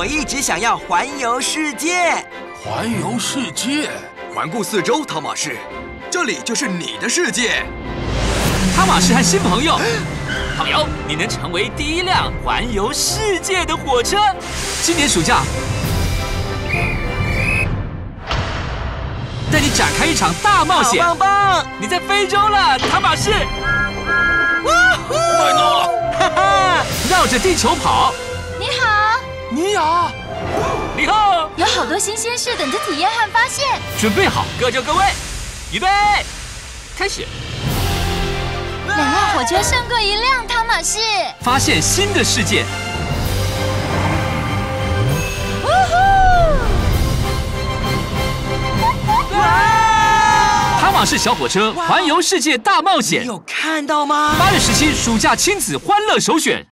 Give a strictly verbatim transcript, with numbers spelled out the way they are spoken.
我一直想要环游世界。 环游世界， 环顾四周，汤马士，这里就是你的世界。 汤马士和新朋友，朋友，你能成为第一辆环游世界的火车。今年暑假，带你展开一场大冒险。 好棒棒！ 你在非洲了，汤马士。 麦诺， 哈哈， 绕着地球跑。 你好， 尼亚， 你好， 有好多新鲜事等着体验和发现。 准备好，各就各位，预备，开始。 两辆火车胜过一辆，汤马士。 发现新的世界。 呜呼！ 汤马士小火车环游世界大冒险， 你有看到吗？ 八月十七暑假亲子欢乐首选。